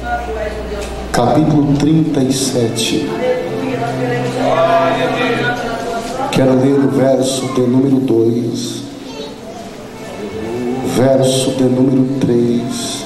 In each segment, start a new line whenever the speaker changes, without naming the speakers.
capítulo 37. Quero ler o verso de número 2, verso de número 3.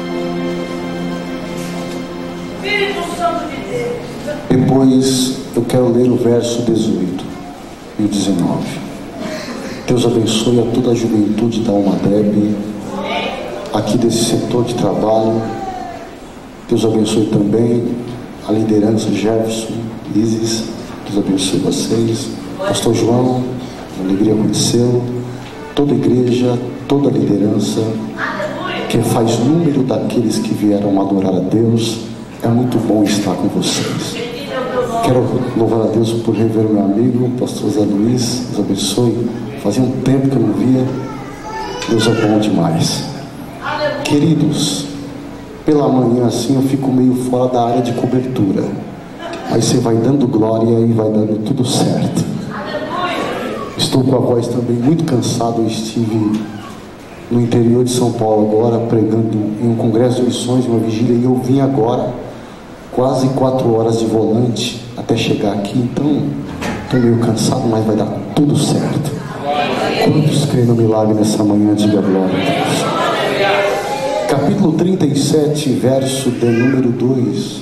Depois eu quero ler o verso 18 e o 19. Deus abençoe a toda a juventude da Almadreb, aqui desse setor de trabalho. Deus abençoe também a liderança Jefferson, Isis. Deus abençoe vocês. Pastor João, alegria conhecê-lo. Toda a igreja, toda a liderança que faz número daqueles que vieram adorar a Deus. É muito bom estar com vocês. Quero louvar a Deus por rever meu amigo, pastor Zé Luiz. Deus abençoe. Fazia um tempo que eu não via. Deus é bom demais. Queridos, pela manhã assim eu fico meio fora da área de cobertura, mas você vai dando glória e vai dando tudo certo. Estou com a voz também muito cansado. Eu estive no interior de São Paulo agora, pregando em um congresso de missões, uma vigília, e eu vim agora, quase 4 horas de volante até chegar aqui. Então estou meio cansado, mas vai dar tudo certo. Quantos creem no milagre nessa manhã? Diga glória a Deus. Capítulo 37, verso de número 2.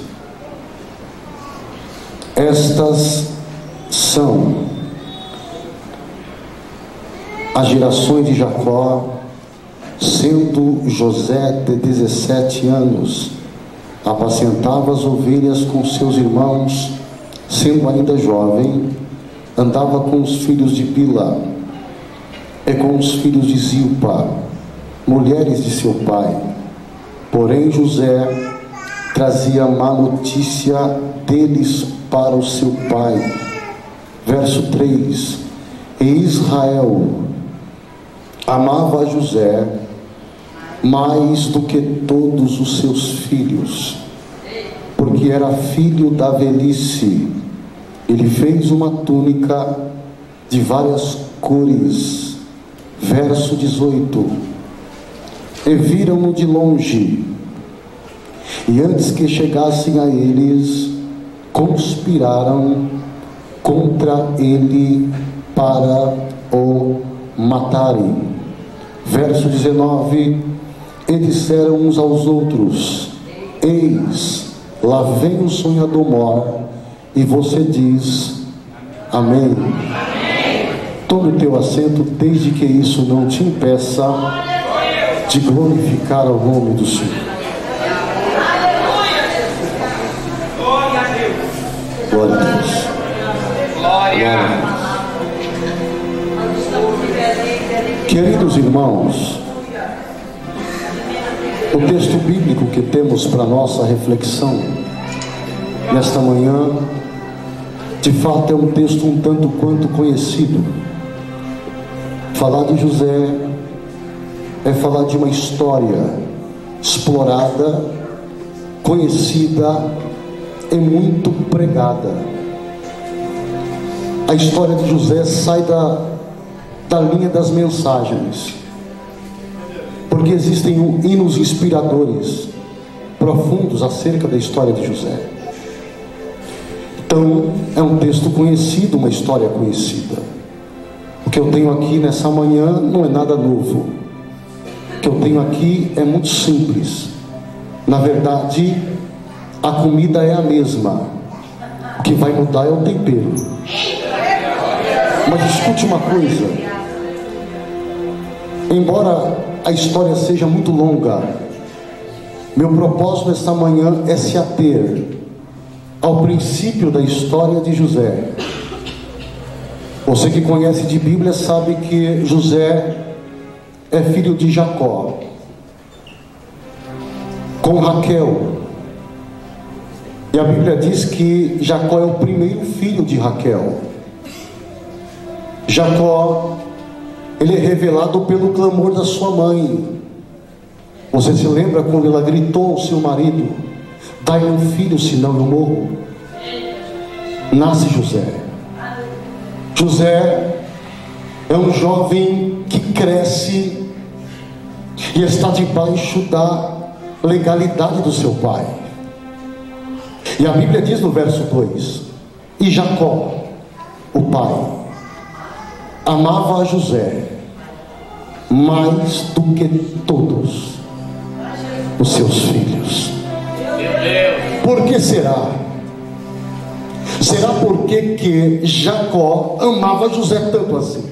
Estas são as gerações de Jacó, sendo José de 17 anos, apacentava as ovelhas com seus irmãos, sendo ainda jovem, andava com os filhos de Bila e com os filhos de Zilpa, mulheres de seu pai. Porém José trazia má notícia deles para o seu pai. Verso 3. E Israel amava a José mais do que todos os seus filhos, porque era filho da velhice. Ele fez uma túnica de várias cores. Verso 18. E viram-no de longe, e antes que chegassem a eles, conspiraram contra ele para o matarem. Verso 19. E disseram uns aos outros: eis, lá vem o sonhador mor, e você diz amém. Tome o teu assento, desde que isso não te impeça de glorificar o nome do Senhor. Glória a Deus. Glória a Deus. Glória a Deus. Queridos irmãos, o texto bíblico que temos para nossa reflexão nesta manhã, de fato é um texto um tanto quanto conhecido. Falar de José é falar de uma história explorada, conhecida e muito pregada. A história de José sai da linha das mensagens, porque existem hinos inspiradores profundos acerca da história de José. Então é um texto conhecido, uma história conhecida. O que eu tenho aqui nessa manhã não é nada novo. O que eu tenho aqui é muito simples. Na verdade, a comida é a mesma. O que vai mudar é o tempero. Mas escute uma coisa: embora a história seja muito longa, meu propósito esta manhã é se ater ao princípio da história de José. Você que conhece de Bíblia sabe que José é filho de Jacó com Raquel, e a Bíblia diz que Jacó é o primeiro filho de Raquel. Jacó, ele é revelado pelo clamor da sua mãe. Você se lembra quando ela gritou ao seu marido: dai-me um filho, senão eu morro? Nasce José. José é um jovem que cresce e está debaixo da legalidade do seu pai. E a Bíblia diz no verso 2: e Jacó, o pai, amava a José mais do que todos os seus filhos. Por que será? Será porque que Jacó amava José tanto assim?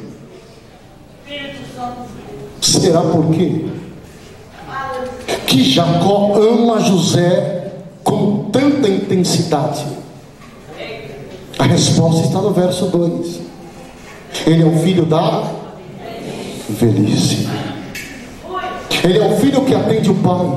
Será por quê? Que Jacó ama José com tanta intensidade? A resposta está no verso 2. Ele é o filho da velhice. Ele é o filho que atende o pai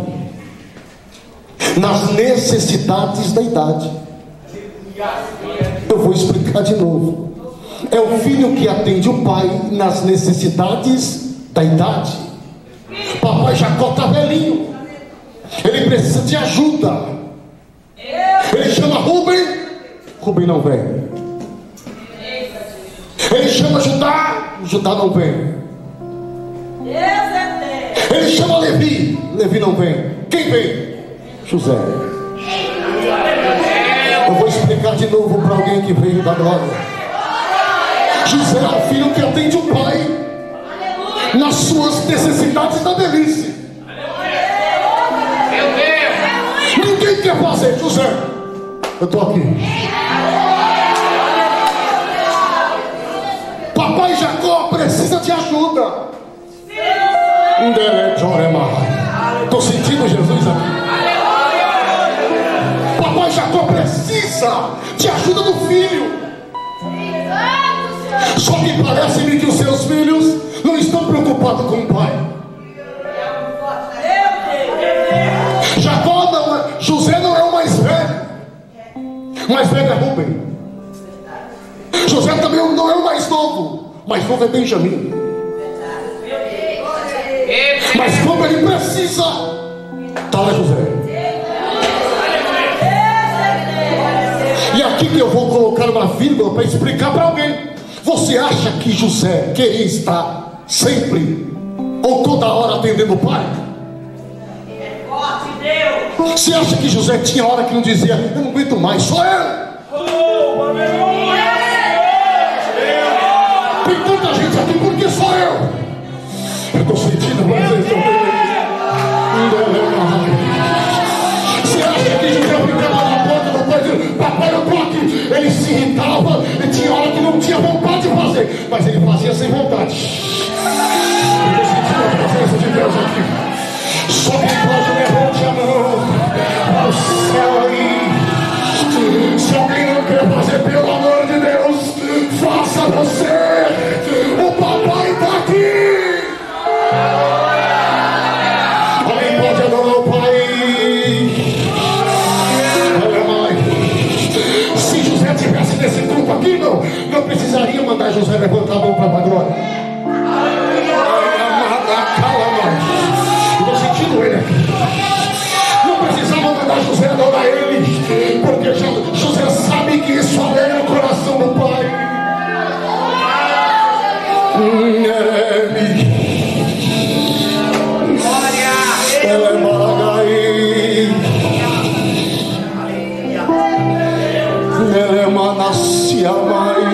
nas necessidades da idade. Eu vou explicar de novo. É o filho que atende o pai nas necessidades da idade. Papai Jacó está velhinho, ele precisa de ajuda. Ele chama Rubem, Rubem não vem. Ele chama Judá, Judá não vem. Ele chama Levi, Levi não vem. Quem vem? José. Eu vou explicar de novo para alguém que veio da glória. José é o filho que atende o pai nas suas necessidades da velhice. Ninguém quer fazer. José, eu estou aqui. Papai Jacó precisa de ajuda. Estou sentindo Jesus aqui. Papai Jacó precisa de ajuda do filho. Só que parece-me que os seus filhos não estão preocupados com o pai. Jacó não é, José não é o mais velho. O mais velho é Rubem. José também não é o mais novo. O mais novo é Benjamim. Mas como ele precisa, está lá José. E aqui que eu vou colocar uma vírgula para explicar para alguém. Você acha que José queria estar sempre ou toda hora atendendo o pai? Você acha que José tinha hora que não dizia: eu não aguento mais, sou eu? Tem tanta gente aqui, porque sou eu? Eu estou sentindo, mas eu estou vendo. Você acha que José ficava na porta do pai dizendo: papai, eu estou aqui? Ele se irritava, e tinha hora que não tinha vontade de fazer, mas ele fazia sem vontade. Eu estou sentindo a presença de Deus aqui. Só quem pode levante a mão para o céu aí. Se alguém não quer fazer, pelo amor de Deus, faça você. O papai está aqui. Alguém pode adorar o pai? Olha, mãe, se José tivesse nesse grupo aqui, não precisaria mandar José levantar a mão para a glória. Ele aqui. Não precisava mandar José adorar ele, porque José sabe que isso alegra o coração do pai. Ela é Maragai, ela é Manassiamai,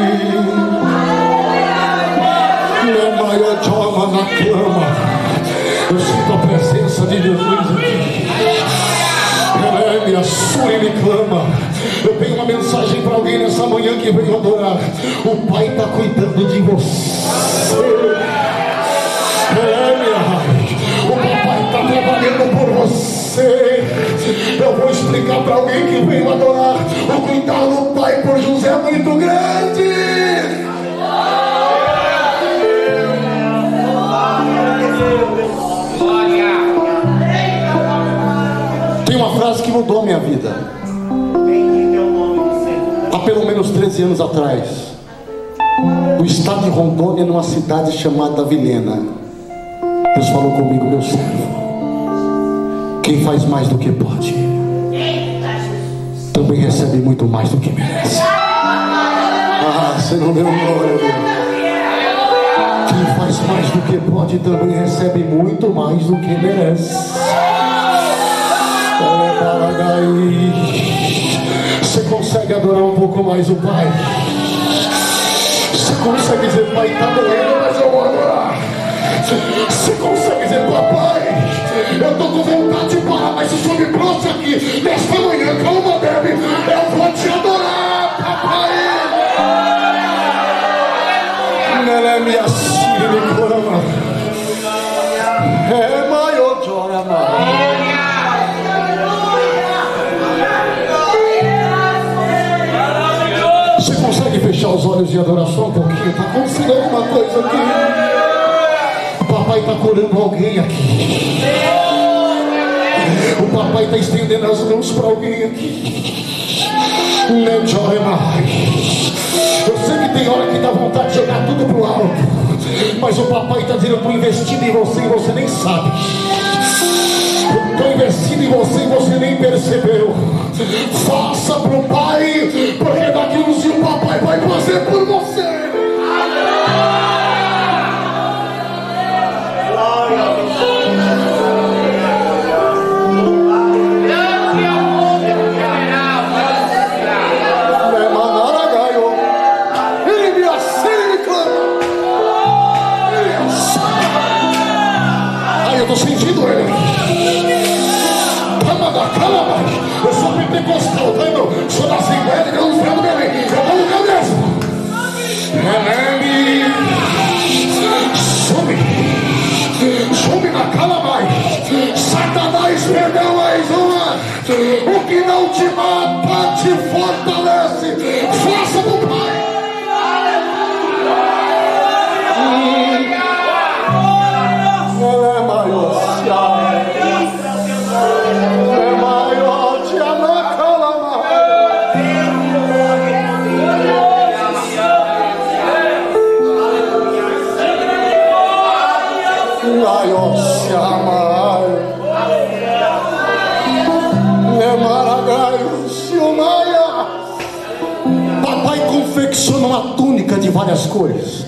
ela é Maiotoma na cama. Eu sinto a presença de Jesus aqui. Ela me assura e me clama. Eu tenho uma mensagem para alguém nessa manhã que veio adorar. O Pai está cuidando de você. O papai está trabalhando por você. Eu vou explicar para alguém que veio adorar. O cuidado do Pai por José é muito grande. Tem uma frase que mudou a minha vida. Há pelo menos 13 anos atrás, no estado de Rondônia, numa cidade chamada Vilhena, Deus falou comigo: meu servo, quem faz mais do que pode, também recebe muito mais do que merece. Ah, você não deu glória a Deus. Quem faz mais do que pode, também recebe muito mais do que merece. consegue adorar um pouco mais o Pai? Você consegue dizer, Pai, está doendo, mas eu vou adorar. Você consegue dizer, papai, eu estou com vontade de parar, mas o Senhor me trouxe aqui nesta manhã, calma, bebe, eu vou te adorar, papai. Nela me assine, me corama. É maior joia, maior. Você consegue fechar os olhos de adoração um pouquinho? Está acontecendo alguma coisa aqui? O papai está curando alguém aqui. O papai está estendendo as mãos para alguém aqui. Não chore mais. Eu sei que tem hora que dá vontade de jogar tudo pro alto, mas o papai está dizendo, eu estou investindo em você e você nem sabe. Estou investindo em você e você nem percebeu. Faça pro pai, porque daqui uns dias o papai vai fazer por você. Ai, eu estou sentindo ele. Calma, eu sou pentecostal, tá, irmão? Sou da Assembleia de Deus do Céu do Belém. Eu vou lugar mesmo. Some na calamai. Satanás perdeu mais uma. O que não te mata te fortalece. Faça do Pai. Papai confecciona uma túnica de várias cores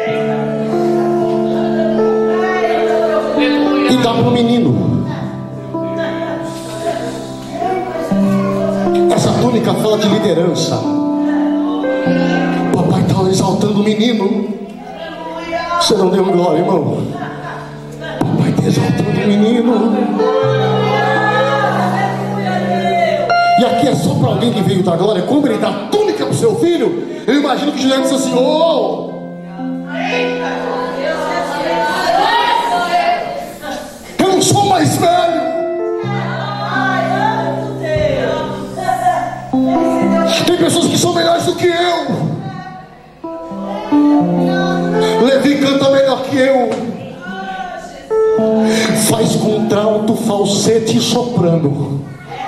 e dá para o menino. Essa túnica fala de liderança. Papai está exaltando o menino. Você não deu glória, irmão? Papai está exaltando o menino. E aqui é só para alguém que veio da glória. Como ele dá túnica para o seu filho, eu imagino que José disse assim: oh, eu não sou mais velho. Tem pessoas que são melhores do que eu. Levi canta melhor que eu. Faz contralto, falsete e soprano.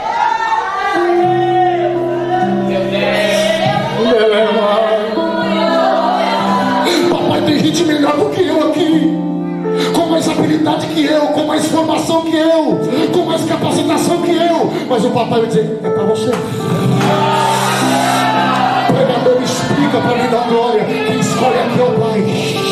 Papai, tem gente melhor do que eu aqui, com mais habilidade que eu, com mais formação que eu, com mais capacitação que eu, mas o papai vai dizer: é para você. Pregador, explica para mim da glória. Quem escolhe aqui é o Pai.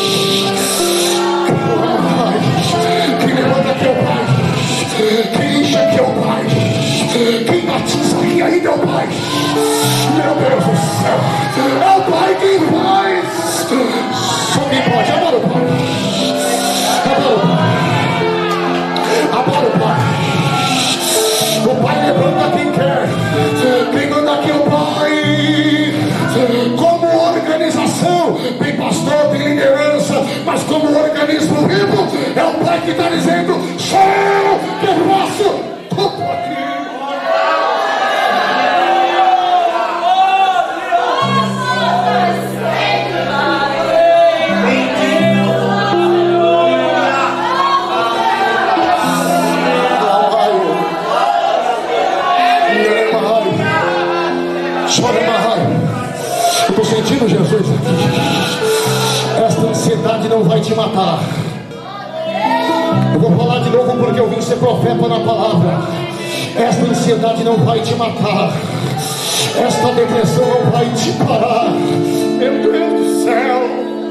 Quem levanta aqui é o Pai. Quem enche aqui é o Pai. Quem batiza aqui ainda é o Pai. Meu Deus do céu, é o Pai quem faz. Só quem pode. Adora o Pai. Adora o Pai. Adora o Pai. O Pai levanta quem quer. Quem manda aqui é o Pai. Como organização, tem pastor, tem liderança, mas como organismo vivo, é o Pai que está dizendo: sou eu que faço tudo aqui. Eu estou sentindo Jesus aqui. Esta ansiedade não vai te matar. Eu vou falar de novo porque eu vim ser profeta na palavra. Esta ansiedade não vai te matar. Esta depressão não vai te parar. Meu Deus do céu.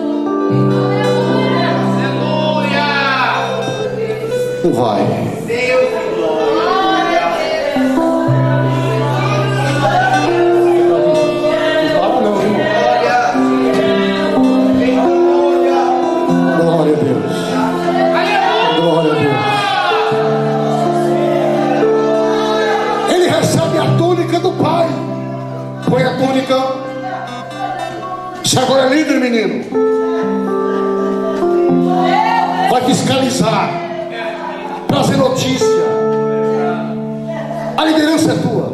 Não vai. pai, põe a túnica. Você agora é líder, menino. Vai fiscalizar, trazer notícia. A liderança é tua.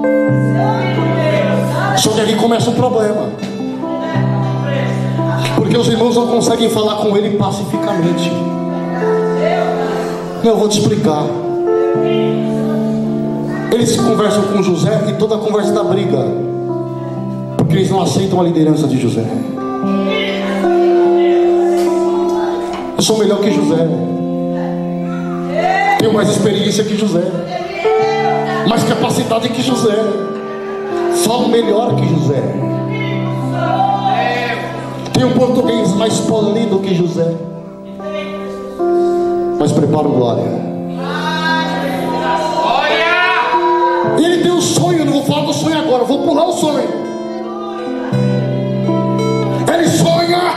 Só que aqui começa um problema, porque os irmãos não conseguem falar com ele pacificamente. Eu vou te explicar. Eles conversam com José e toda a conversa dá briga, porque eles não aceitam a liderança de José. Eu sou melhor que José, tenho mais experiência que José, mais capacidade que José, falo melhor que José, tenho português mais polido que José. Mas preparo glória. E ele tem um sonho. Eu não vou falar do sonho agora, eu vou pular o sonho. Ele sonha.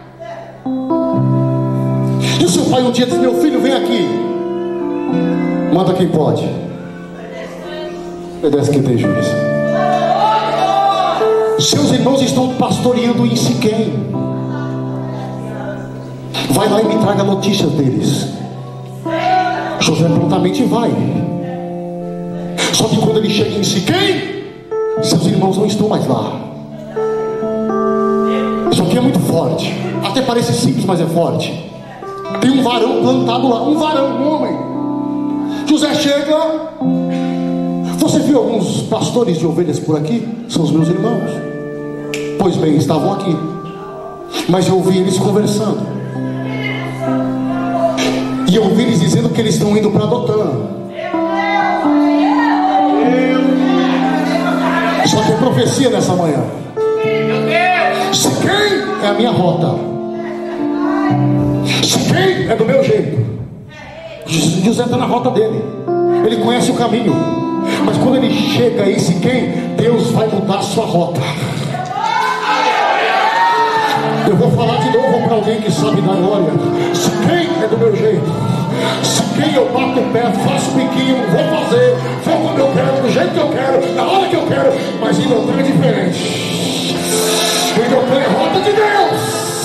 E o seu pai um dia diz: meu filho, vem aqui. Manda quem pode, obedece quem tem juízo. Seus irmãos estão pastoreando em Siquém. Vai lá e me traga notícias deles. José prontamente vai. Só que quando ele chega em Siquém, seus irmãos não estão mais lá. Isso aqui é muito forte. Até parece simples, mas é forte. Tem um varão plantado lá. Um varão, um homem. José chega. Você viu alguns pastores de ovelhas por aqui? São os meus irmãos. Pois bem, estavam aqui, mas eu ouvi eles conversando. E eu ouvi eles dizendo que eles estão indo para Dotã. Só que é profecia nessa manhã. Siquém é a minha rota. Siquém é do meu jeito. José está na rota dele. Ele conhece o caminho. Mas quando ele chega em Siquém, Deus vai mudar a sua rota. Eu vou falar de novo para alguém que sabe da glória. Siquém é do meu jeito. Siquém eu bato o pé, faço biquinho, vou fazer, vou como eu quero, do jeito que eu quero, na hora que eu quero. Mas em Dotã é diferente. Em Dotã é rota de Deus.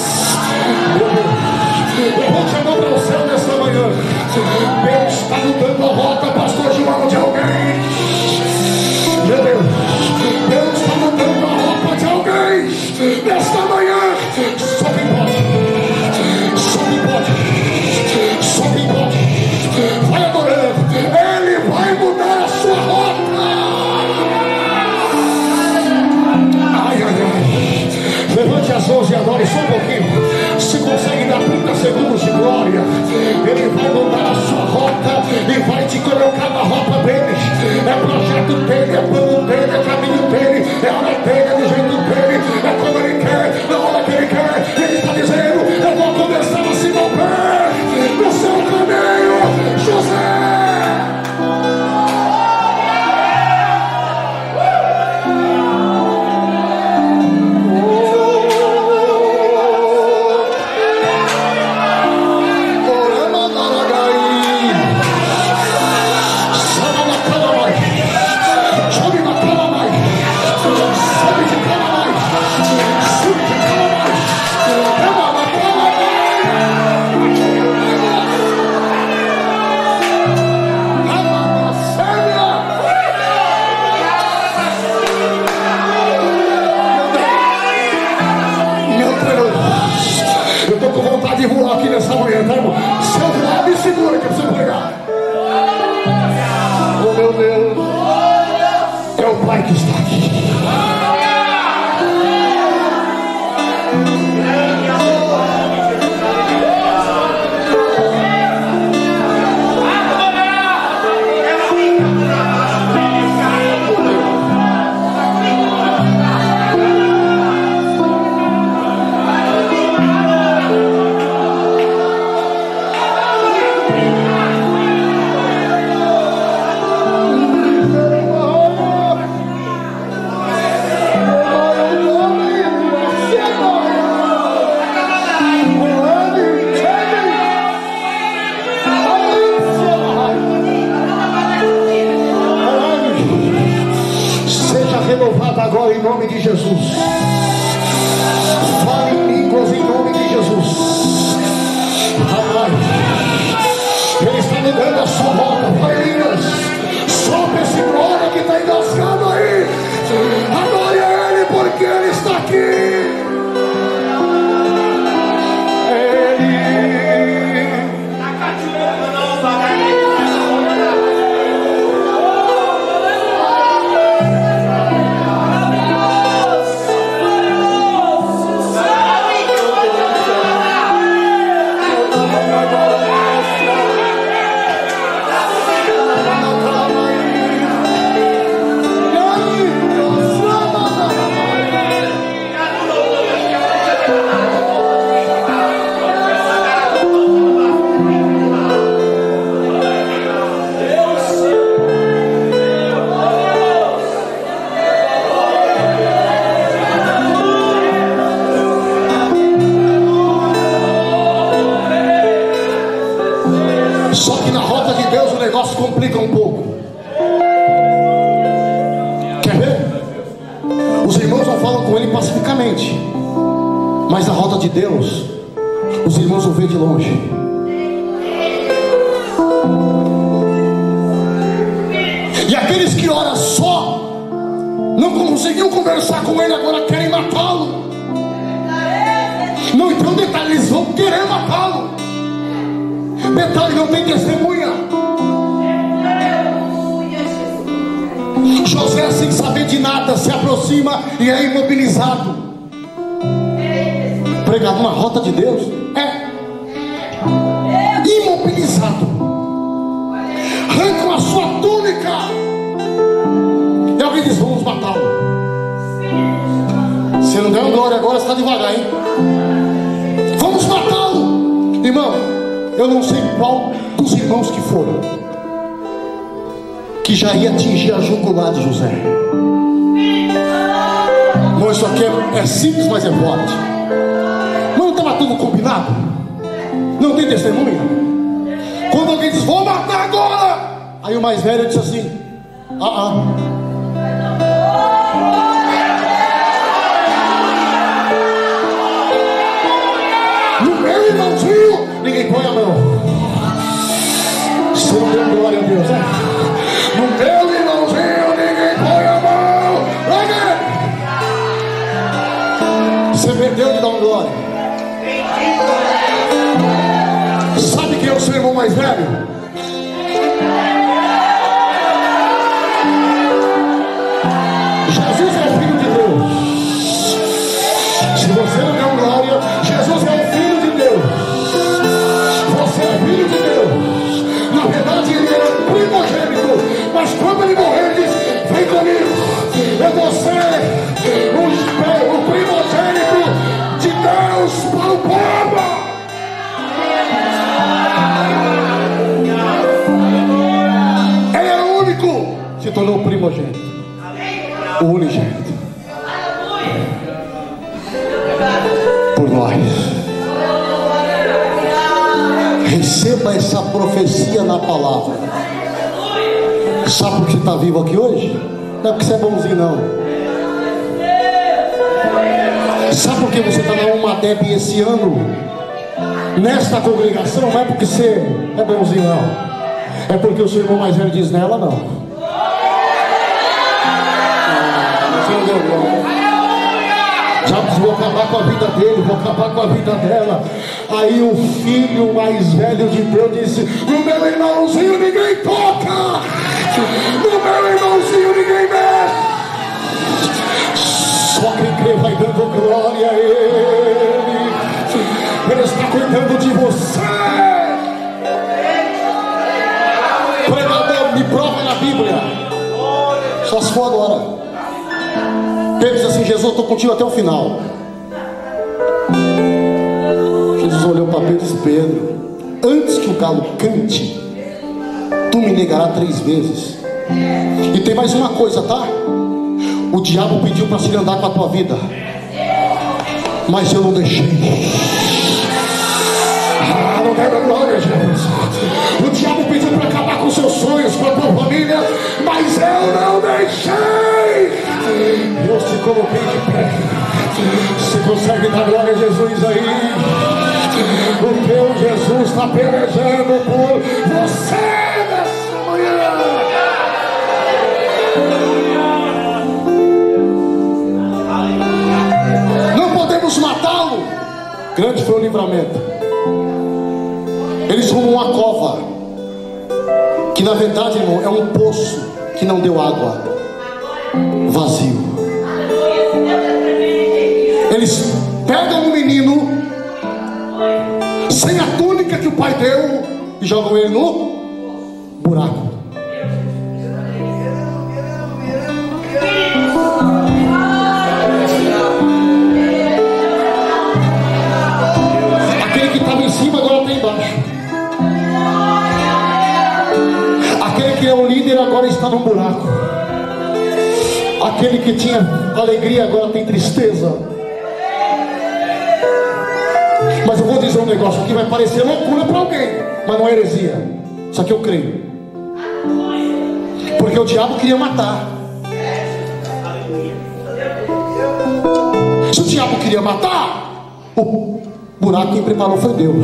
Eu vou te chamar para o céu nessa manhã. Deus está mudando a rota, pastor João, de alguém. Meu Deus, Deus está mudando a rota de alguém nesta manhã. Só quem pode, só quem pode, só quem pode. Vai adorando, Ele vai mudar a sua rota. Ai, ai, ai. Levante as mãos e adore só um pouquinho. Se consegue dar 30 segundos de glória, Ele vai mudar a sua rota e vai te colocar na rota dele. É projeto dele, é plano dele, é caminho dele, é hora dele, é do jeito dele, é como Ele quer, na hora que Ele quer. Ele está dizendo: eu vou começar a se mover no seu caminho, José. De voar aqui nessa manhã, tá, irmão? Se eu voar, me segura que eu preciso pregar. Oh, meu Deus, é o Pai que está aqui. levanta agora em nome de Jesus. Fale em línguas em nome de Jesus. Ele está mudando a sua boca. Vai, Elias, sopra esse glória que está engasgado aí. Adore a Ele, porque Ele está aqui. Complica um pouco. Quer ver? Os irmãos não falam com ele pacificamente, mas na rota de Deus os irmãos o vê de longe. E aqueles que oram só, não conseguiam conversar com ele, agora querem matá-lo. Não, então detalhe, eles vão querer matá-lo. Detalhe, não tem testemunha. José, sem saber de nada, se aproxima e é imobilizado. Pregado na rota de Deus, imobilizado. Arrancam a sua túnica. E alguém diz: vamos matá-lo. Se não der uma glória agora, está devagar, hein? Vamos matá-lo. Irmão, eu não sei qual dos irmãos que foram, que já ia atingir a jugular de José. Não, isso aqui é simples, mas é forte. Mas não estava tudo combinado? Não tem testemunha? Quando alguém diz: vou matar agora, aí o mais velho disse assim: no meu irmãozinho ninguém põe a mão. Você não deu glória a Deus, né? No meu irmãozinho ninguém põe a mão. Você perdeu de dar uma glória. Sabe quem é o seu irmão mais velho? Jesus é o Filho de Deus. Se você não deu glória, Jesus é o Filho de Deus. Você é Filho de Deus. Na verdade ele era primogênito, mas quando ele morreu ele disse: vem comigo, eu vou ser o primogênito de Deus para o povo. Ele era o único, se tornou primogênito, o unigênito por nós. Receba essa profecia na palavra. Sabe por que você está vivo aqui hoje? Não é porque você é bonzinho, não. Sabe por que você está na UMADEB esse ano, nesta congregação? Não é porque você é bonzinho, não. É porque o seu irmão mais velho diz: nela não. Você não deu glória. Já vou acabar com a vida dele, vou acabar com a vida dela. Aí o filho mais velho de Deus disse: no meu irmãozinho ninguém toca, no meu irmãozinho ninguém mexe. Só quem crê vai dando glória a Ele. Ele está cuidando de você. Pregador, me prova na Bíblia. Só se for agora. Pedro diz assim: Jesus, eu estou contigo até o final. Jesus olhou para Pedro e disse: Pedro, antes que o galo cante, tu me negarás 3 vezes. E tem mais uma coisa, tá? O diabo pediu para se andar com a tua vida, mas eu não deixei. Não deve glória, Jesus. O diabo pediu para acabar com seus sonhos, com a tua família, mas eu não deixei. Eu coloquei de pé. Você consegue dar glória a Jesus aí? O teu Jesus está pelejando por você nessa manhã. Não podemos matá-lo. Grande foi o livramento. Eles rumam uma cova, que na verdade, irmão, é um poço que não deu água, vazio. Eles pegam um menino sem a túnica que o pai deu e jogam ele no buraco. Aquele que estava em cima agora está embaixo. Aquele que é o líder agora está num buraco. Aquele que tinha alegria agora tem tristeza. Mas eu vou dizer um negócio que vai parecer loucura para alguém, mas não é heresia. Só que eu creio. Porque o diabo queria matar. Se o diabo queria matar, o buraco que preparou foi Deus.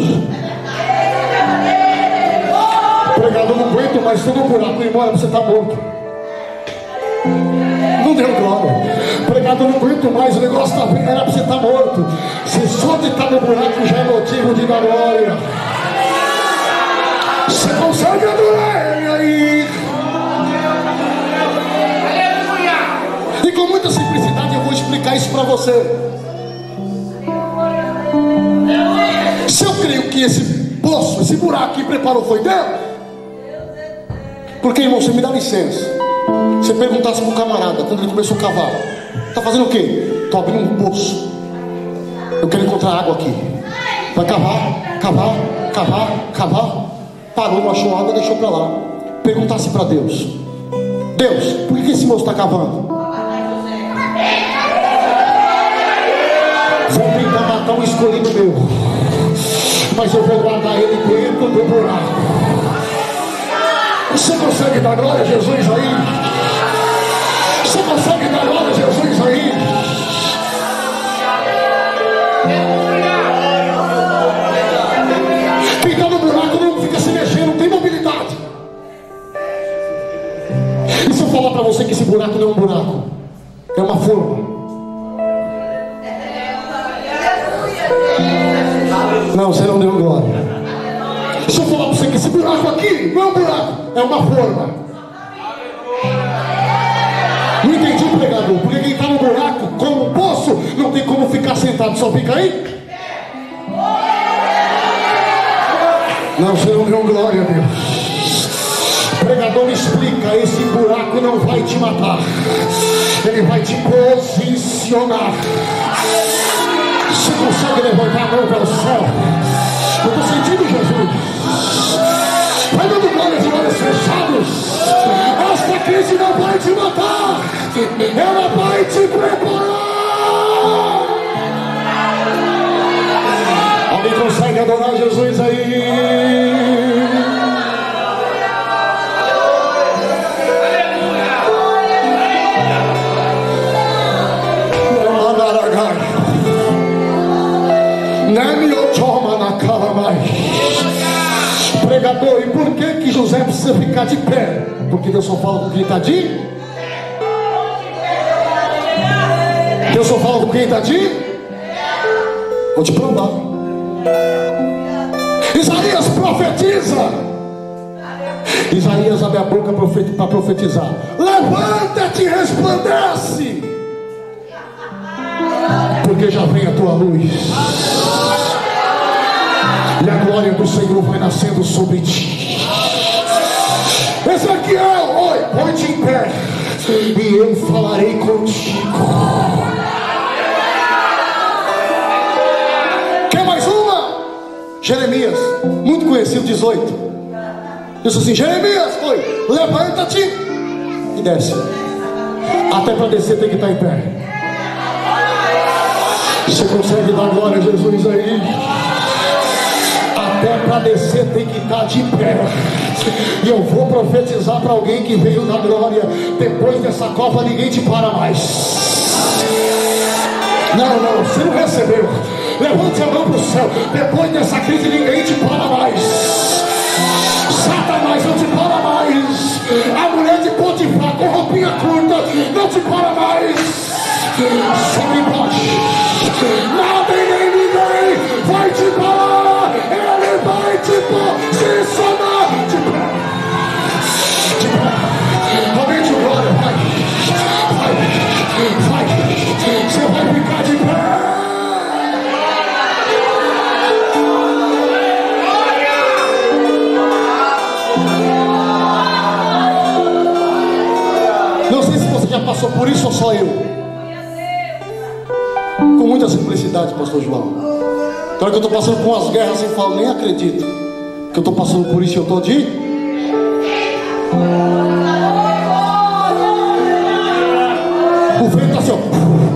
Pregador, não aguento mais, estou no buraco, ir embora, você está morto. Não deu glória. Pregador, não aguento mais, o negócio era para você estar morto. Se só de estar no buraco já é motivo de dar glória. Você consegue adorar ele aí? E com muita simplicidade eu vou explicar isso para você. Se eu creio que esse poço, esse buraco que preparou foi Deus, porque, irmão, você me dá licença. Você perguntasse para o camarada quando ele começou a cavar: está fazendo o quê? Estou abrindo um poço. Eu quero encontrar água aqui. Vai cavar, cavar, cavar, cavar. Parou, não achou água, deixou para lá. Perguntasse para Deus: Deus, por que esse moço está cavando? Vou tentar matar um escolhido meu, mas eu vou guardar ele dentro do buraco. Você consegue dar glória a Jesus aí? Você consegue dar glória a Jesus aí? Quem está no buraco não fica se mexendo, não tem mobilidade. E se eu falar para você que esse buraco não é um buraco, é uma forma? Não, você não deu glória. Se eu falar para você que esse buraco aqui não é um buraco, é uma forma. Não entendi, pregador. Porque quem está no buraco, como um poço, não tem como ficar sentado, só fica aí. Não, você não deu glória a Deus. Pregador, explica: esse buraco não vai te matar, ele vai te posicionar. Você consegue levantar a mão para o céu? Eu estou sentindo Jesus. Vai dando glória de olhos fechados. Esta crise não vai te matar, ela vai te preparar. Alguém consegue adorar Jesus aí? Pregador, e por que José precisa ficar de pé? Porque Deus só fala com quem está de? Deus só fala com quem está de? Vou te provar. Isaías profetiza. Isaías abre a boca para profetizar: levanta-te e resplandece, porque já vem a tua luz, e a glória do Senhor vai nascendo sobre ti. Ezequiel, oi, põe-te em pé, e eu falarei contigo. Quer mais uma? Jeremias, muito conhecido, 18. Diz assim: Jeremias, oi, levanta-te e desce. Até para descer tem que estar em pé. Você consegue dar glória a Jesus aí? Até para descer tem que estar de pé. E eu vou profetizar para alguém que veio da glória: depois dessa cova ninguém te para mais. Não, você não recebeu. Levante a mão para o céu. Depois dessa crise ninguém te para mais. Satanás não te para mais. A mulher de Potifar com roupinha curta não te para mais. Sobe embaixo. Nada e nem ninguém vai te parar. Ele vai te posicionar de pé. De pé. Aumente o glória, vai. Você vai ficar de pé. Não sei se você já passou por isso ou só eu. Com muita simplicidade, pastor João. Claro que eu estou passando por umas guerras e falo, nem acredito que eu estou passando por isso e eu estou de... O vento está assim, ó.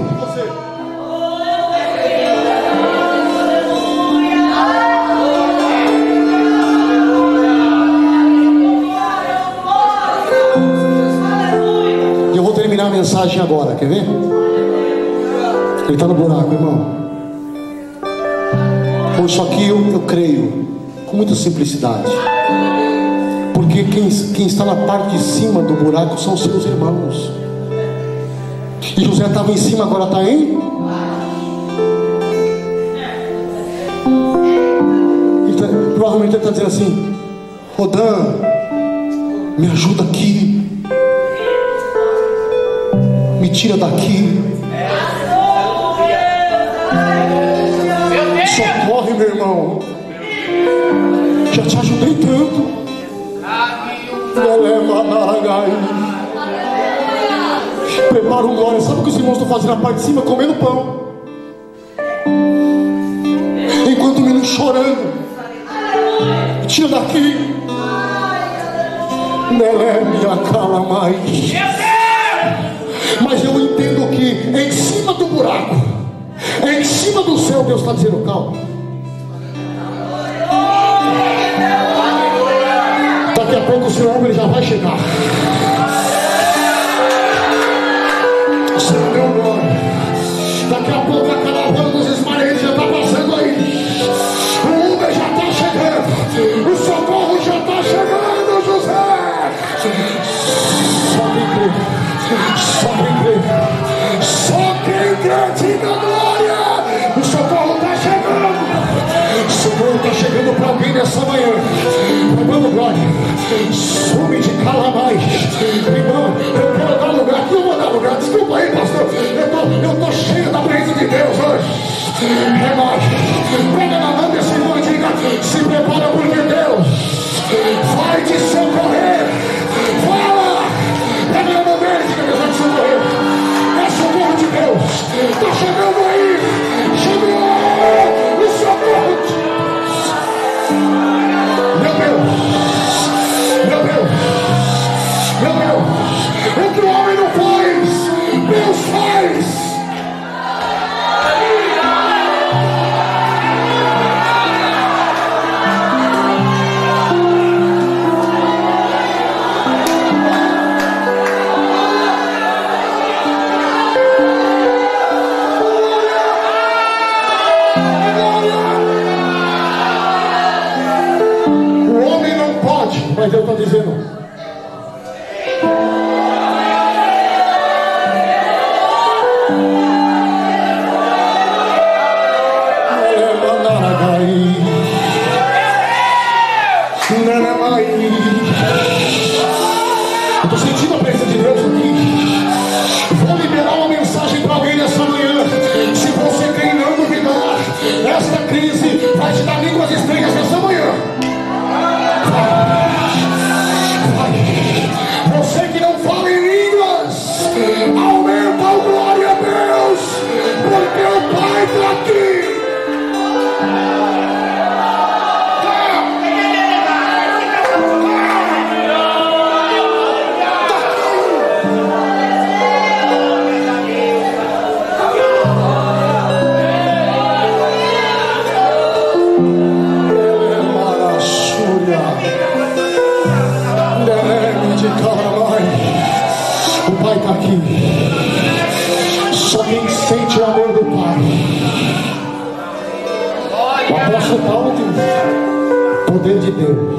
E eu vou terminar a mensagem agora, quer ver? Ele está no buraco, irmão. Então, isso aqui eu creio com muita simplicidade. Porque quem está na parte de cima do buraco são seus irmãos. E José estava em cima, agora está em... Provavelmente ele está dizendo assim: Rodan, me ajuda aqui. Me tira daqui. Socorre, meu irmão. Já te ajudei tanto. Prepara um glória. Sabe o que os irmãos estão fazendo na parte de cima? Comendo pão. Enquanto o menino chorando. Tira daqui. Mas eu entendo que em cima do buraco, em cima do céu, Deus está dizendo: calma. Daqui a pouco o seu homem já vai chegar. Senhor, meu nome. Daqui a pouco a caravana dos ismaelitas já está passando aí. O Uber já está chegando. O socorro já está chegando, José. Só quem crê. Só quem crê. Só quem crê, diga glória. O socorro está chegando. O socorro está chegando para alguém nessa manhã. Vamos, glória. Sume de calamais. Irmão, eu quero dar lugar aqui. Eu vou dar lugar. Desculpa aí, pastor. Eu tô cheio da presença de Deus hoje. Relaxa. Pega na mão desse irmão e diga: se prepara, porque Deus vai te socorrer. Fala. Pega na mão dele e diga: Deus vai te socorrer. É socorro de Deus. Está chegando aí. Chegou o socorro de Deus. Meu Deus. Meu Deus, meu Deus, o que o homem não faz, Deus faz. O homem não pode, mas eu estou dizendo. Eu estou sentindo a presença de Deus aqui. Vou liberar uma mensagem para alguém nessa manhã. Se você quer não duvidar, esta crise vai te dar línguas estranhas nessa manhã. Você que não fala em línguas, aumenta o glória a Deus, porque o Pai está aqui. O Pai está aqui. Só quem sente o amor do Pai. O apóstolo Paulo diz: o poder de Deus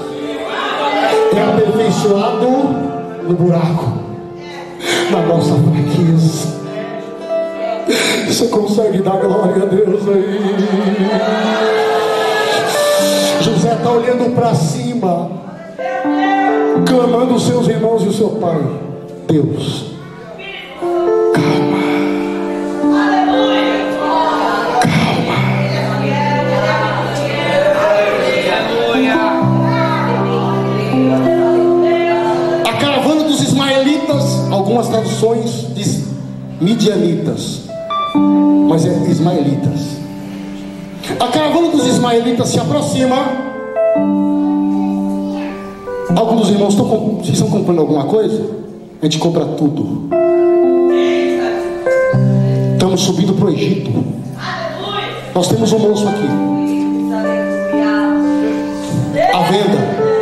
é aperfeiçoado no buraco, na nossa fraqueza. Você consegue dar glória a Deus aí? José está olhando para cima, clamando os seus irmãos e o seu pai: Deus, calma, calma. A caravana dos ismaelitas, algumas traduções diz midianitas, mas é ismaelitas. A caravana dos ismaelitas se aproxima. Alguns dos irmãos vocês estão comprando alguma coisa? A gente compra tudo. Estamos subindo para o Egito. Nós temos um moço aqui à venda.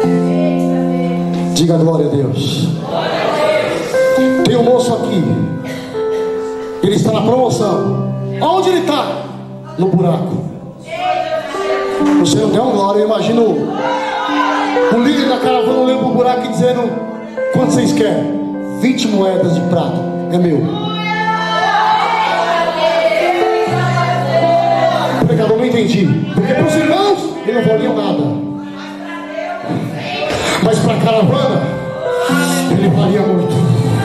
Diga glória a Deus. Tem um moço aqui. Ele está na promoção. Onde ele está? No buraco. Você não deu uma glória. Eu imagino o líder da caravana olhando para o buraco e dizendo: quanto vocês querem? 20 moedas de prata. É meu. O pregador não entendi. Porque para os irmãos ele não valia nada, mas para a caravana ele valia muito.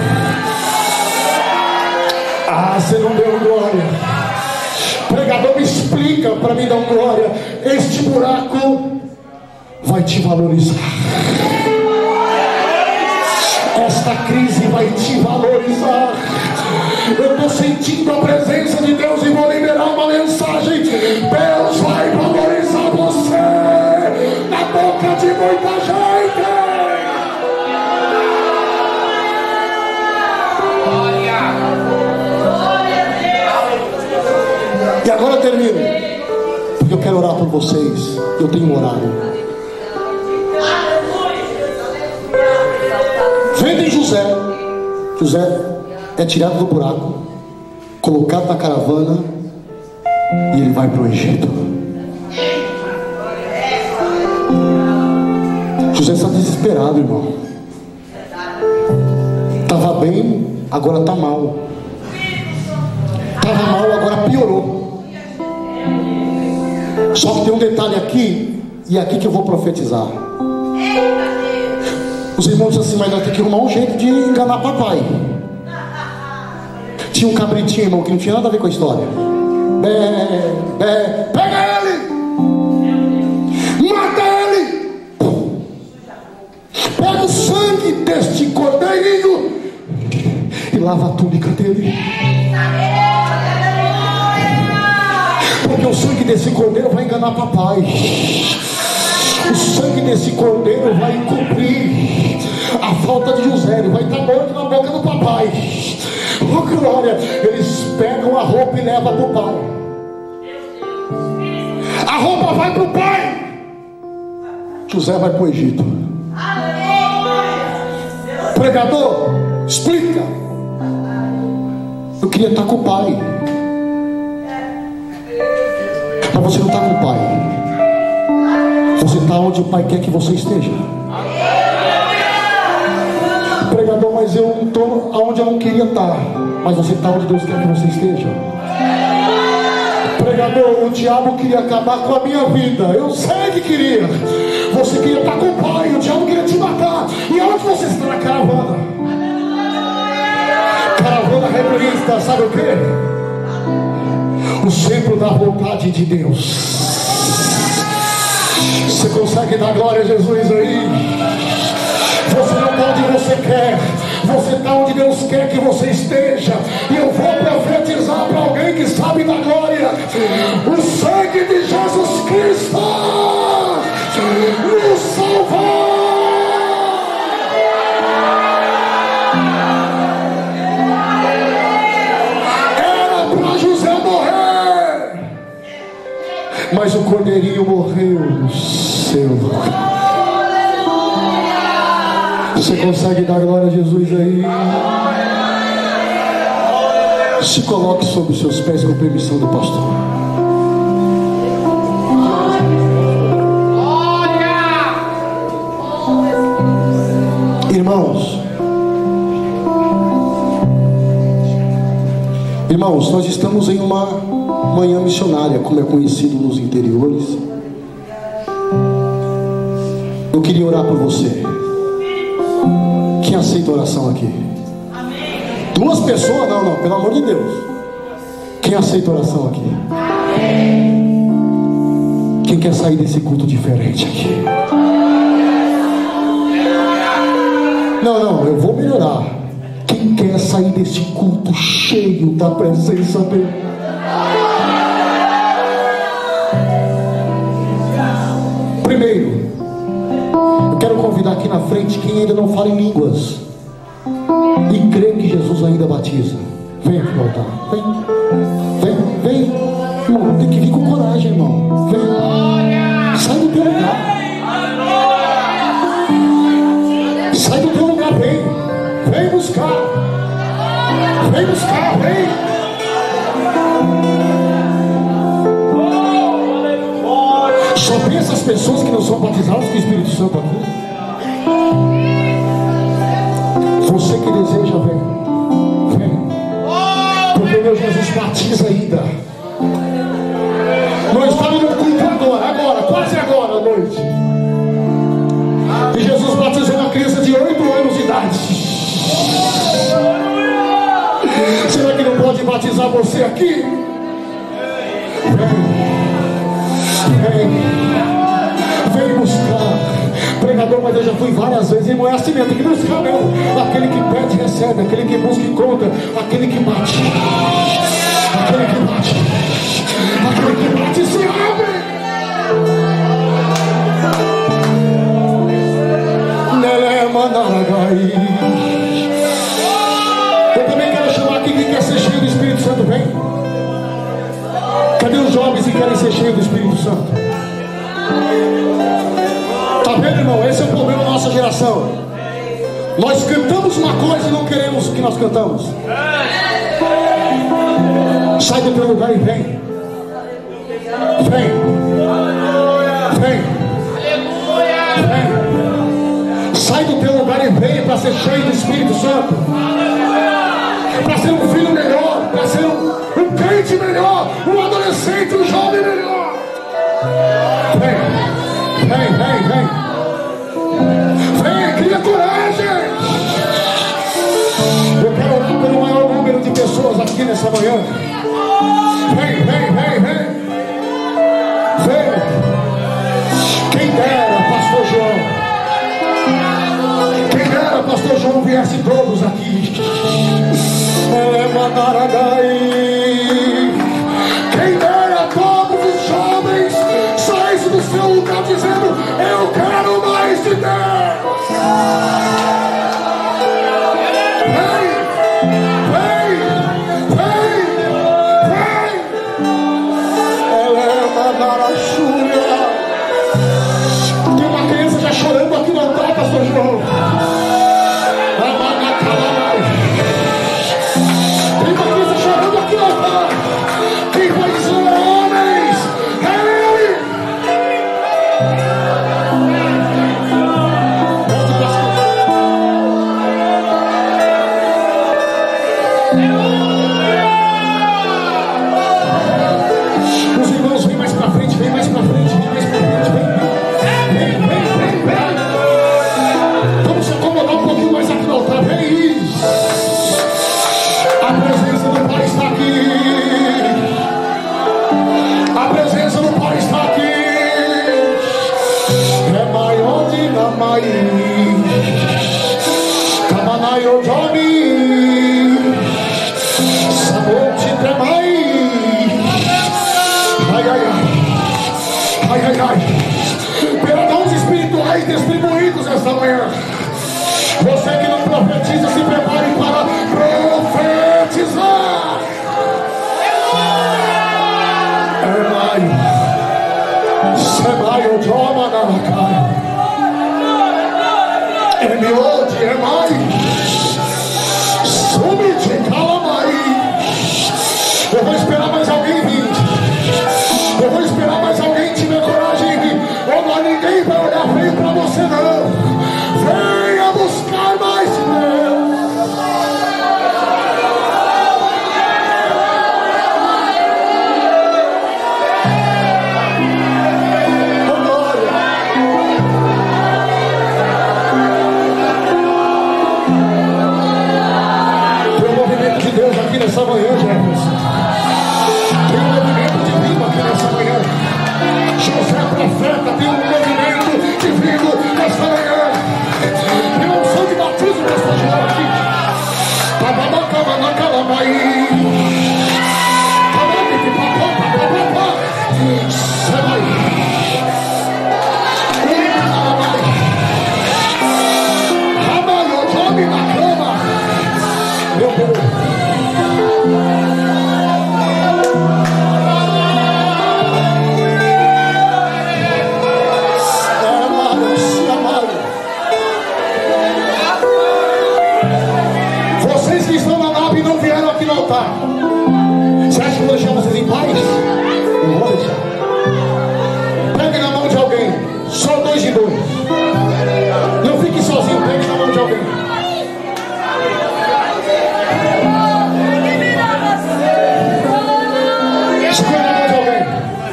Ah, você não deu glória. Pregador, me explica para me dar glória. Este buraco vai te valorizar. Esta crise vai te valorizar. Eu estou sentindo a presença de Deus e vou liberar uma mensagem. Deus vai valorizar você na boca de muita gente. E agora eu termino, porque eu quero orar por vocês. Eu tenho um horário. Vendem José. José é tirado do buraco, colocado na caravana, e ele vai para o Egito. José está desesperado, irmão. Estava bem, agora está mal. Estava mal, agora piorou. Só que tem um detalhe aqui, e é aqui que eu vou profetizar. Os irmãos dizem assim: mas nós temos que arrumar um jeito de enganar papai. Tinha um cabritinho, irmão, que não tinha nada a ver com a história. Pega ele! Mata ele! Pega o sangue deste cordeirinho e lava a túnica dele. Porque o sangue desse cordeiro vai enganar papai. O sangue desse cordeiro vai encobrir a falta de José. Ele vai estar morto na boca do papai. Oh glória! Eles pegam a roupa e levam para o pai. A roupa vai para o pai. José vai para o Egito. Pregador, explica. Eu queria estar com o pai. Mas você não está com o pai. Você está onde o pai quer que você esteja. Pregador, mas eu não estou onde eu não queria estar. Mas você está onde Deus quer que você esteja. Pregador, o diabo queria acabar com a minha vida. Eu sei que queria. Você queria estar com o pai. O diabo queria te matar. E aonde você está? Na caravana. Caravana representa, sabe o que? O centro da vontade de Deus. Você consegue dar glória a Jesus aí? Você não está onde você quer. Você está onde Deus quer que você esteja. E eu vou profetizar para alguém que sabe da glória. O sangue de Jesus Cristo nos salvou. Mas o cordeirinho morreu no seu lugar. Você consegue dar glória a Jesus aí? Se coloque sobre os seus pés com permissão do pastor. Irmãos, nós estamos em uma manhã missionária, como é conhecido nos interiores. Eu queria orar por você. Quem aceita oração aqui? Duas pessoas? Não, pelo amor de Deus. Quem aceita oração aqui? Quem quer sair desse culto diferente aqui? Não, eu vou melhorar. Quem quer sair desse culto cheio da presença dele? Primeiro, eu quero convidar aqui na frente quem ainda não fala em línguas e crê que Jesus ainda batiza. Vem aqui no altar. Vem. Irmão, tem que vir com coragem, irmão. Vem. Sai do teu lugar. Sai do teu lugar, vem. Vem buscar. Vem. Só tem essas pessoas que não são batizadas com o Espírito Santo aqui. Você que deseja, vem. Porque meu Jesus batiza ainda. Não está no culto agora, quase agora à noite. E Jesus batizou uma criança de 8 anos de idade. Será que não pode batizar você aqui? Vem buscar. Pregador, mas eu já fui várias vezes. Irmão, é assim mesmo, tem que buscar mesmo. Aquele que pede, recebe. Aquele que busca, encontra. Aquele que bate, se abre. Eu também quero chamar aqui quem quer ser cheio do Espírito Santo. Vem. Cadê os jovens que querem ser cheios do Espírito Santo? Tá vendo, irmão? Esse é o problema da nossa geração. Nós cantamos uma coisa e não queremos o que nós cantamos. Sai do teu lugar e vem. Sai do teu lugar e vem para ser cheio do Espírito Santo. Para ser um filho melhor, para ser um crente melhor, um adolescente, um jovem melhor. Vem, cria coragem. Eu quero orar pelo maior número de pessoas aqui nessa manhã. Vem. Quem dera, Pastor João viesse todos aqui. Quem dera todos os jovens saíssem do seu lugar dizendo: eu quero mais de Deus. Tem uma criança já chorando aqui no altar, Pastor João. Tem uma criança chorando aqui no altar. Quem vai dizer homens? É Ele. Os irmãos, vem mais pra frente, vem. Vamos se acomodar um pouquinho mais aqui no altar, vem. A presença do Pai está aqui. A presença do Pai está aqui. É maior de Namai. Kamanayo Jomi. Sabor de Tremai. Ai. Perdões espirituais distribuídos esta manhã. Você que não profetiza, se prepare para profetizar. Semaio Joma Namakai. Emiode Emai. Sumite Kalamai. aqui nessa manhã, Jefferson. Tem um movimento divino aqui nessa manhã. José profeta, tem um movimento divino nessa manhã. Tem um som de batismo nessa manhã aqui. Meu Deus. Vocês que estão na nave não vieram aqui no altar. Você acha que eu vou deixar vocês em paz? Não vou deixar. Pegue na mão de alguém. Só 2 de 2. Não fique sozinho, pegue na mão de alguém. Escolha na mão de alguém.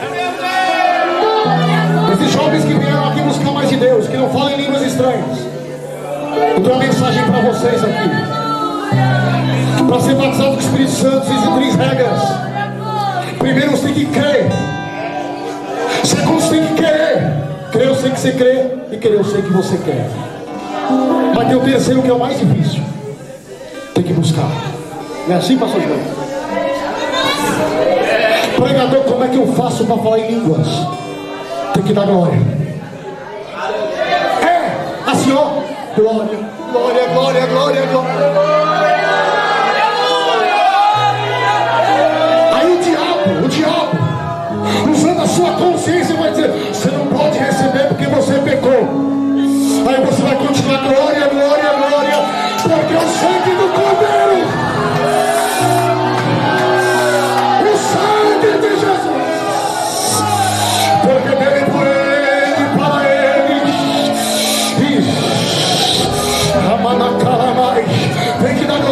Esses jovens que vieram aqui buscar mais de Deus, que não falam em línguas estranhas. Eu tenho uma mensagem para vocês aqui. Para ser batizado com o Espírito Santo, existem 3 regras. Primeiro, você tem que crer. Segundo, você tem que querer. Crer, eu sei que você crê. E querer, eu sei que você quer. Mas tem o terceiro, que é o mais difícil. Tem que buscar. Não é assim, pastor João? Pregador, como é que eu faço para falar em línguas? Tem que dar glória. É, assim ó. Glória, glória, glória, glória, glória. O diabo, usando a sua consciência, vai dizer: você não pode receber porque você pecou. Aí você vai continuar: glória, glória, glória, porque o sangue do Cordeiro, o sangue de Jesus, porque dele, por ele, para ele. Isso. Ramanacalamai. Tem que dar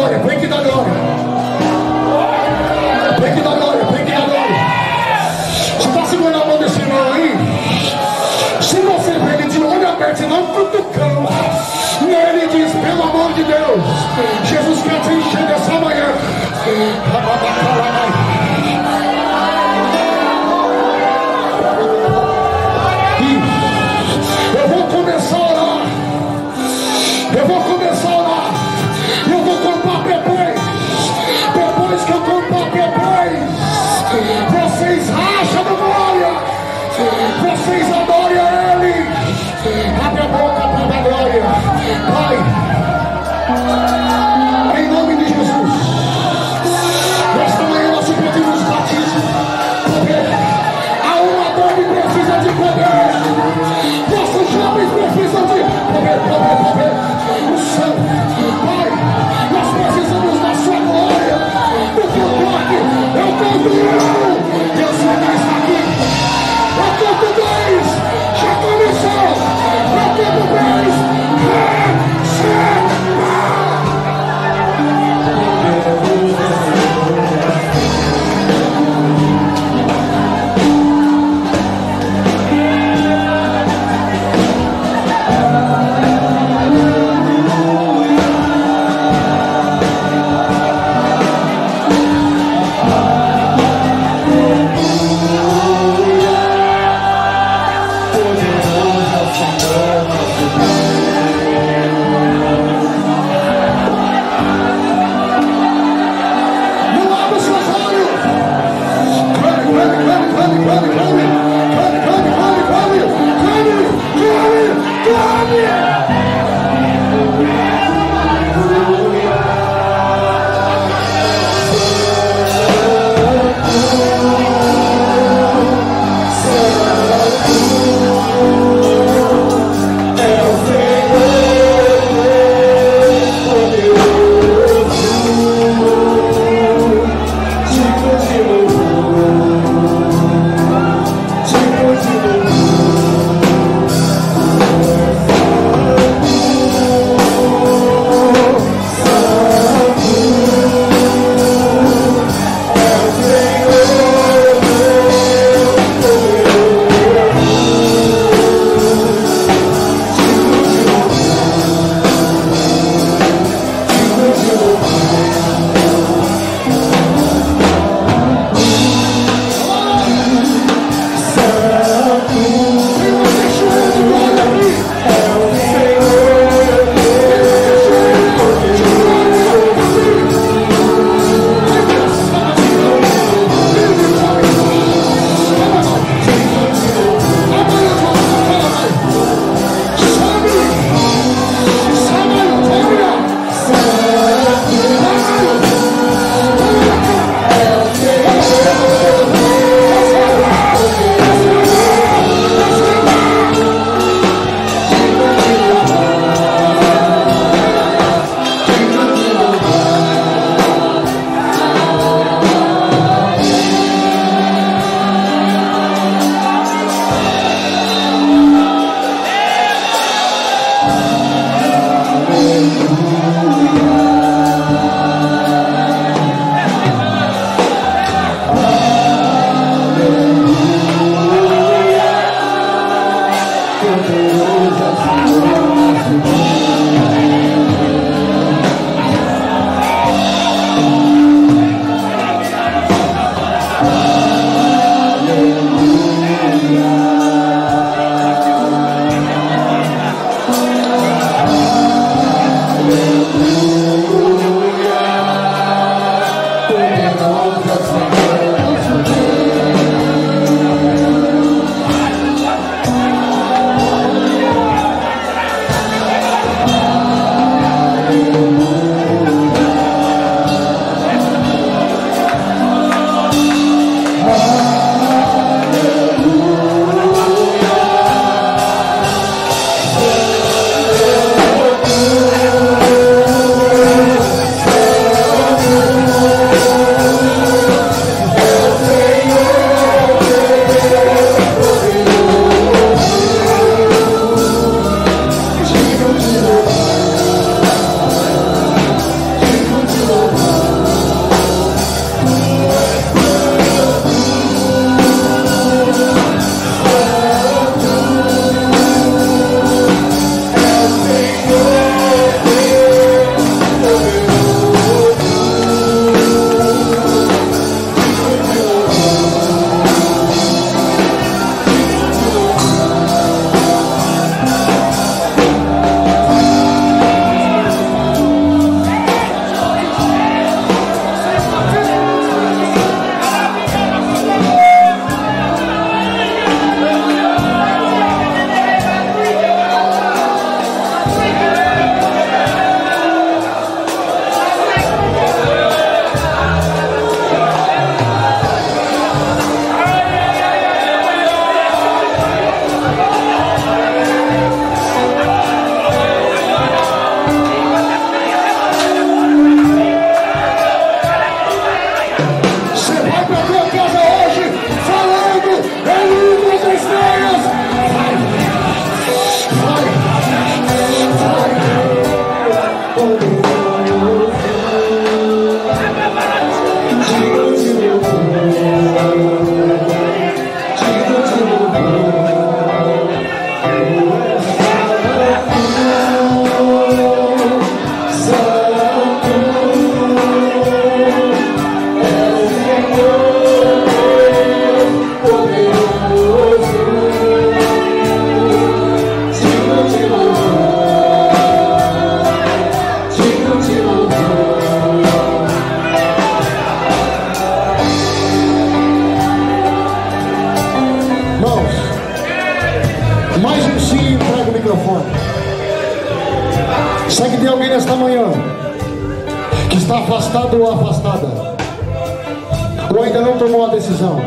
Afastado ou afastada? Ou ainda não tomou a decisão?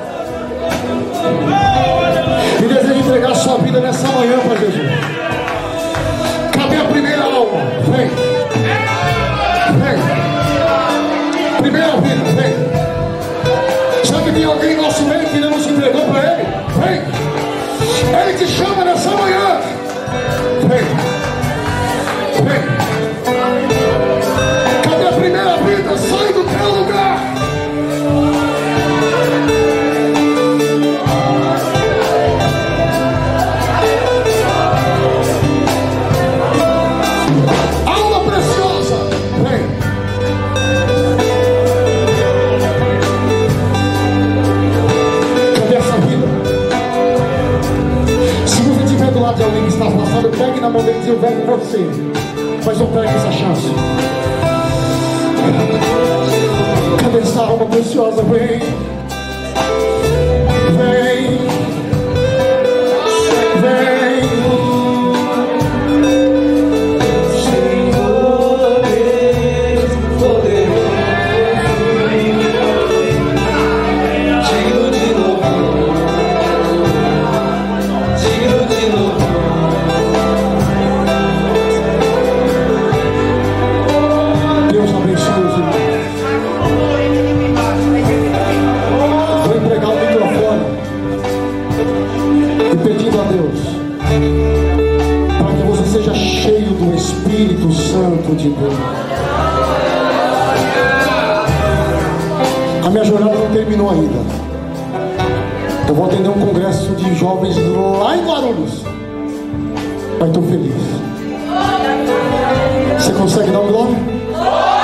E deseja entregar sua vida nessa manhã para Jesus. Cadê a primeira alma? Vem. Vem. Primeira vida, vem. Sabe que tem alguém no nosso meio que não se entregou para Ele? Vem. Ele te chama nessa manhã. Vem. Vem. Cadê a primeira vida? Sai do teu lugar. Alma preciosa, vem. Cadê essa vida? Se você estiver do lado de alguém que está afastado, pegue na mão dele e diz: eu vou com você. Mas não perca essa chance. Cadê essa alma preciosa? Vem. Vem. Vem.
Senhor Deus poderoso, digno de louvor, digno de louvor.
Deus abençoe os irmãos. Vou entregar o microfone e pedindo a Deus para que você seja cheio do Espírito Santo de Deus. A minha jornada não terminou ainda. Eu vou atender um congresso de jovens lá em Guarulhos. Mas estou feliz. Você consegue dar um glória?